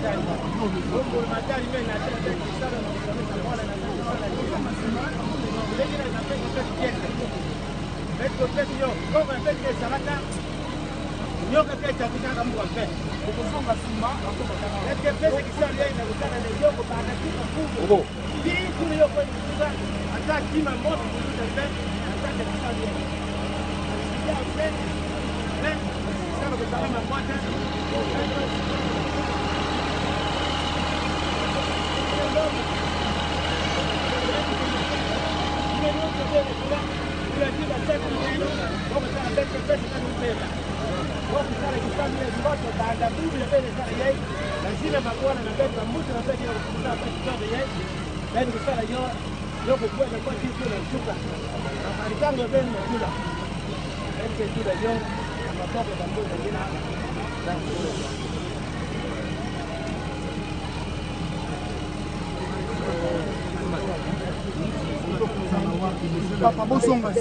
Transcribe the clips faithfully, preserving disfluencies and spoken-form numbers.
Papa Bosonga.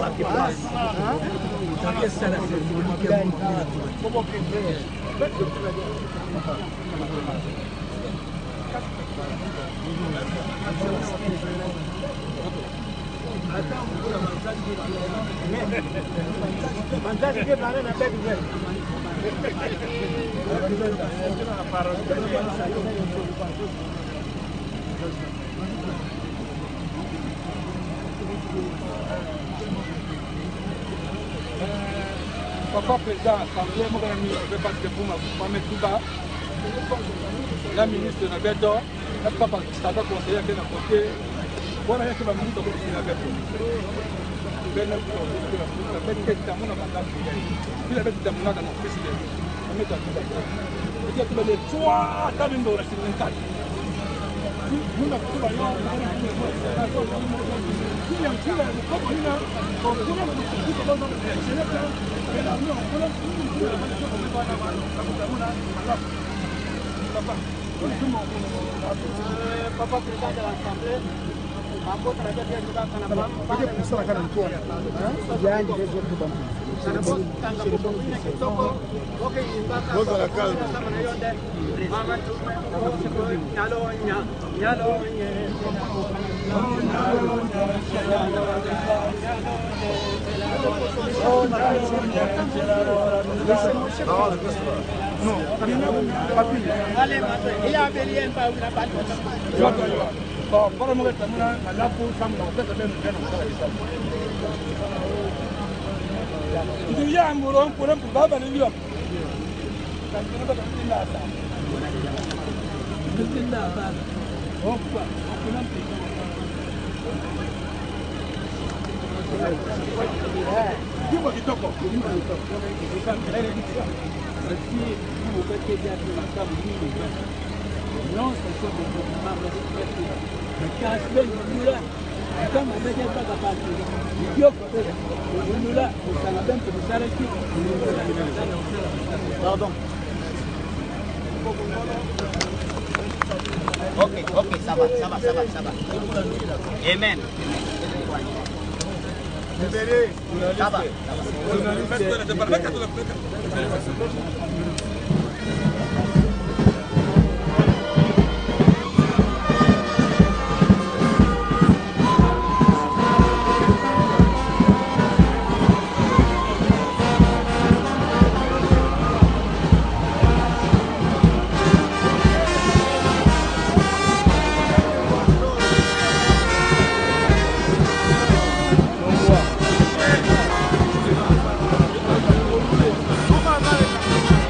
Papa président, assemblée, moi je vais passer pour ma mettre tout bas. La ministre de Beto, la papa ça va conseiller à côté. Voilà, il y a que ma ministre de Beto. Ben la bête est à mon madame. Puis la bête est à mon madame président. On met à tout ça. Il y a que les trois tables de la Sénégal. Nous n'avons pas eu papa président de l'Assemblée, non, papi. Allez, il a venu pas où la balle. Bon, pour le moment, on a la peau, ça me fait même bien. Il y a un moulin pour un peu bas, mais il y a. Ça ne va pas être là. C'est là, là. Oh, quoi? On peut même dis-moi qui t'en porte. Si vous faites bien la femme, non, c'est ça, mais casse bien le là. Quand on ne vient pas capable de dire, nous là, ça n'a même pas s'arrêter. Pardon. Ok, ok, ça va, ça va, ça va, ça va. Amen. Ça va, ça va. Vamos lá,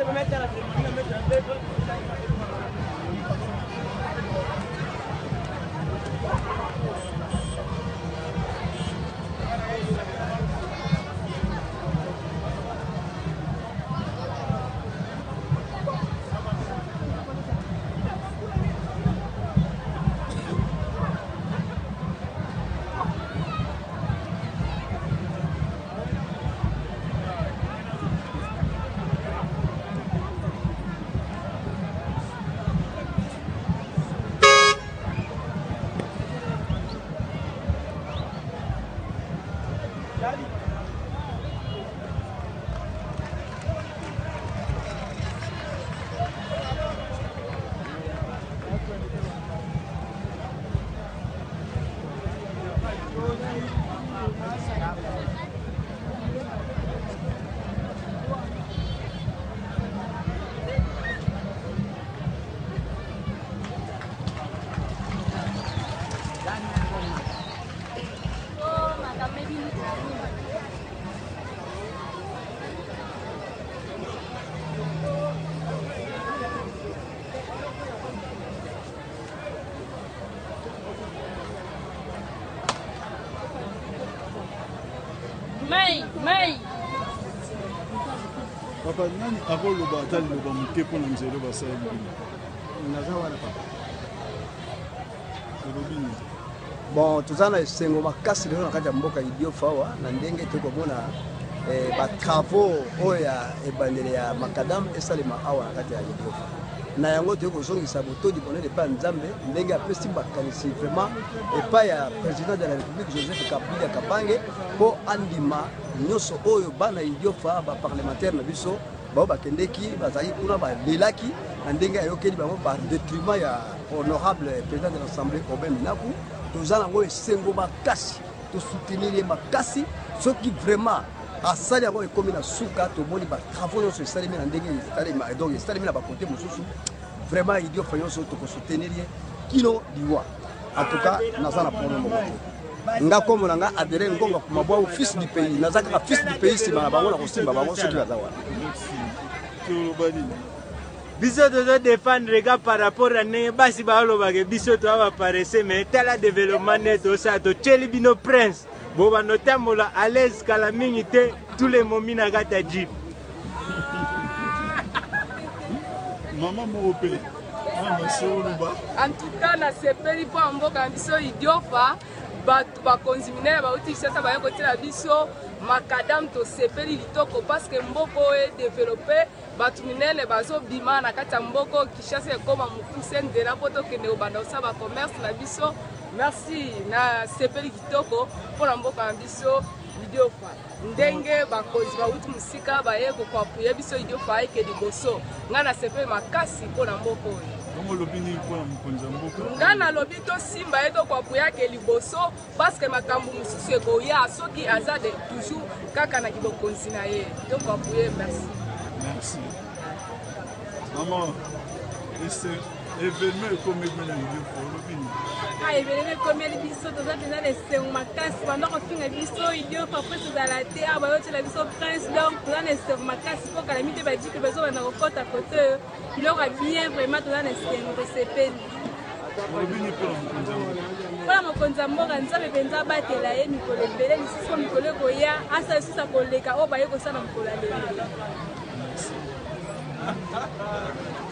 May, may. Papa, nani akolo batali lo ba muke pona nzelo ba sa mbili. Naza wana papa. Robini. Bon, tuzana esengo makasi lelo na kati ya mboka Idiofa wa na ndenge tokomona eh, ba travaux oya ebandele ya makadam esalema awa na kati ya Idiofa. Na yango te kozongisa botodi bonene pa Nzambe ndenge apesi bakanisi vraiment epai ya président de la République Joseph Kabila Kabange po andima nyonso oyo bana Idiofa ba parlementaire na biso bao bakendeki bazali kuna balelaki na ndenge ayokeli bango par détriment ya honorable président de l'Assemblée Aubin Minaku. Tozana ngo esengo makasi to soutenir makasi soki vraiment asali yango ekomi na suka tomoni ba travaux nyonso esalemi na ndenge esalemi donc esalemi na bakote mosusu vraiment Idiofa nyonso toko soutenir kino diwa en tout cas naza na problème moko nga komo na nga adere ngonga kuma bwa fils du pays naza ka fils du pays sima na bango na kosimba bango soki baza wana biso tozo défendre les gars par rapport à ndenge basi balobaka biso to baparese mais tala développement net osa to tsheli bino prince bo banotambola à l'aise kala mingi te tous les momi na kati ya jeep Maman Moropé. En tout cas, na sepeli po mboka biso Idiofa batu bakonzi minene bauti sasa baye kotela biso makadam to sepeli litoko parce que mboko e développer batu minene bazo bima na kati ya mboko Kinshasa ekoma mukuse ndela poto kende obanda osaba commerce na biso. Merci na sepeli kitoko pona mboka biso Idiofa ndenge bakonzi bauti musika baye kokwapuye biso Idiofa eke liboso nga na sepeli makasi pona mboko oyo. Ngana lobi to simba eto kwa puyake liboso parce que makambu mususu ekoya soki azade toujours kaka na kibokonzi na ye to kwa puye. Merci. Merci. Maman, c'est événement comme événement Idiofa lobini. Ah, événement comme el biso to zate na lesengo makasi bando ko finga biso Idiofa prince za la terre ba yote la biso prince donc to na lesengo makasi po kala mite ba dike bezo banda ko kota côté il aura bien vraiment to na lesengo de sepeli lobini pour Nzambe. Voilà mokonza mboka Nzambe penza batela ye mikolo ebele lisusu mikolo koya asa lisusu koleka o ba ye ko sana mikolo lelo.